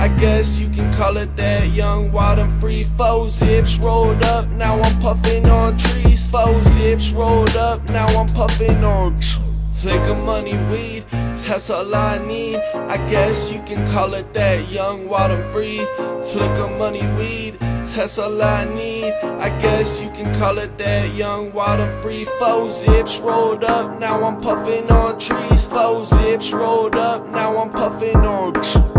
I guess you can call it that. Young, wild and free. 4 zips rolled up, now I'm puffing on trees. 4 zips rolled up, now I'm puffing on liquor, money, weed, that's all I need. I guess you can call it that. Young, wild and free. Liquor, money, weed, that's all I need. I guess you can call it that. Young, wild and free. 4 zips rolled up, now I'm puffing on trees. 4 zips rolled up, now I'm puffing on